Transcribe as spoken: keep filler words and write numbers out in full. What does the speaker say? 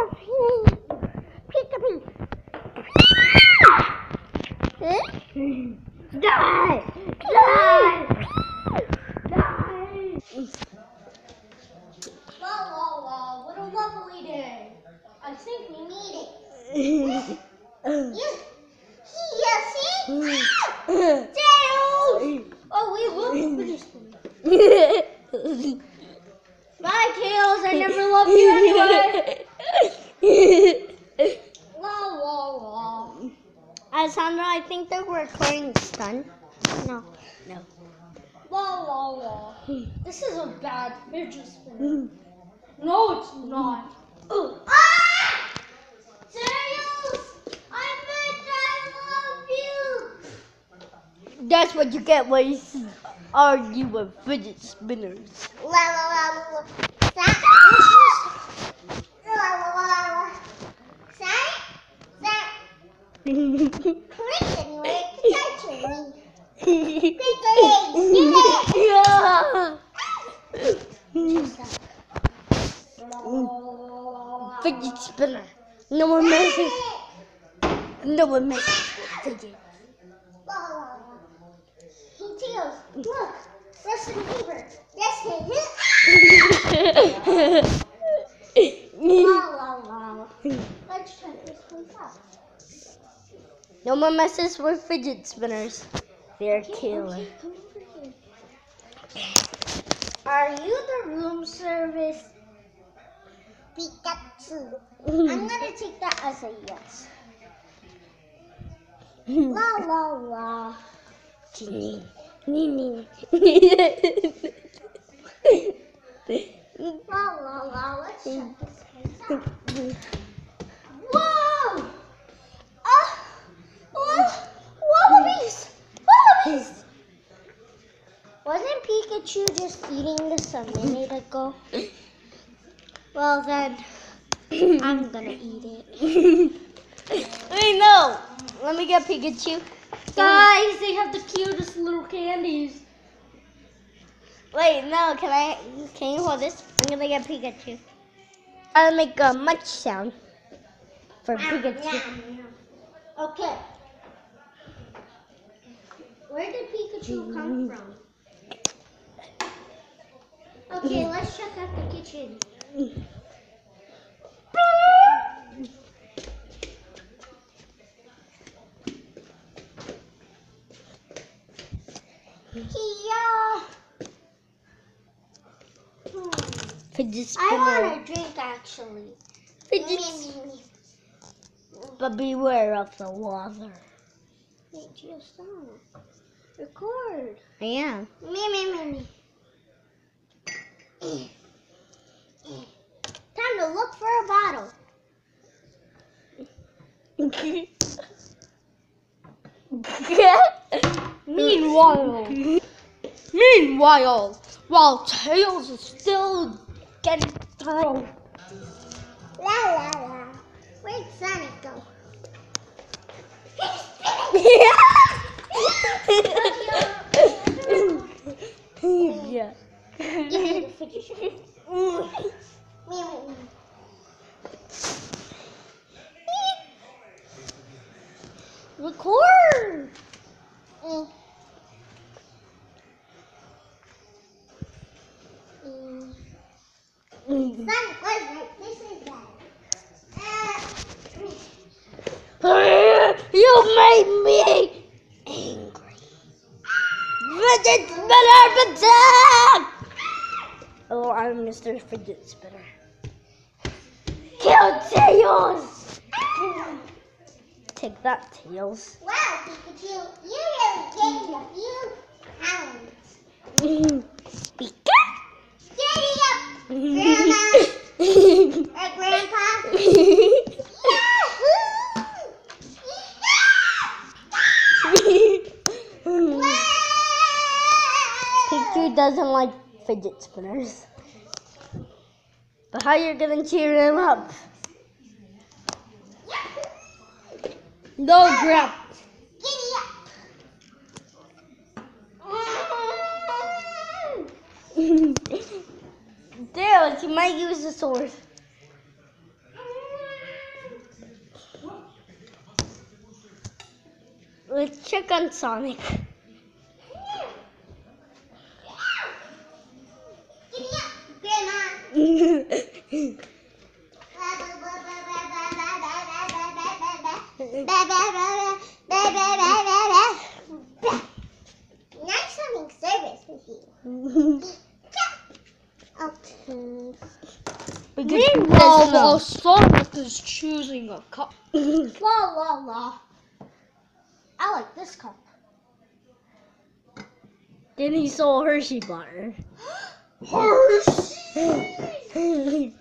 Die! Die! Die! La la la, what a lovely day. I think we need it. Yes, yes, see? Tails! Oh, we will finish them. Bye, Tails. I never loved you anyway. La la la. Alessandra, I think the recording is done. No. No. La la la. This is a bad fidget spinner. No, it's not. Ooh. Ah! Tails! I meant I love you. That's what you get when you argue with fidget spinners. La la la la. That. La la la la. That. That. Please, anyway, touch me. Big legs, Fidget spinner. No one messes. No one messes with fidget. Hey, Tails, look. Rusty paper. Yes, La la la. Let's try this one out. No one messes with fidget spinners. They're Okay, killer. okay, come over here. Are you the room service? Pikachu. I'm gonna take that as a yes. La la la. Nee, nee, nee. La la la. Let's check this place out. Whoa! Ah! Oh! Wallabies! Wallabies! Wasn't Pikachu just eating this a minute ago? Well then, I'm gonna eat it. Wait, no. Let me get Pikachu. Guys, they have the cutest little candies. Wait, no. Can I? Can you hold this? I'm gonna get Pikachu. I'll make a munch sound for Pikachu. Okay. Where did Pikachu come from? Okay, let's check out the kitchen. Yeah. Hmm. Fidget I spinner. want a drink actually. Fidget. But beware of the water. Wait, just stop. Record. I am. Me, me, me, me. Time to look for a bottle. Meanwhile, meanwhile, while Tails is still getting thrown. La la la. Where'd Sonic go? Yeah. Give me the fidget spinner. Me, me, me. Record. Mm. Mm. Sonic was right. This is bad. Uh, You made me angry. Fidget spinner attack! Oh, I'm Mister Fidget Spinner. Kill Tails! Take that, Tails. wow, Pikachu, you really gained a few pounds. Pika? Giddy up, Grandma or Grandpa. Pikachu doesn't like fidget spinners. But how you gonna cheer him up? No, Grandpa. Giddy up. Tails, you might use the sword. Let's check on Sonic. Nice having service with you. Okay. Meanwhile, while Sonic is choosing a cup. La la la. I like this cup. Then he saw Hershey bar. Hershey!